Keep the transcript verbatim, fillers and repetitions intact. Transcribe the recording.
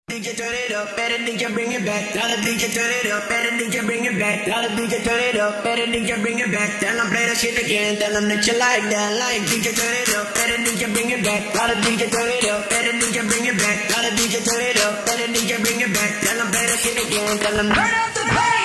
D J turn it up, better D J bring it back. Tell the D J turn it up, better D J bring it back. Tell the D J turn it up, better D J bring it back. Tell them play that shit again, tell them that you like that. Like D J turn it up, better D J bring it back. Tell the D J turn it up, better D J bring it back. Tell the D J turn it up, better D J bring it back. Tell them play that shit again, tell them turn up the bass.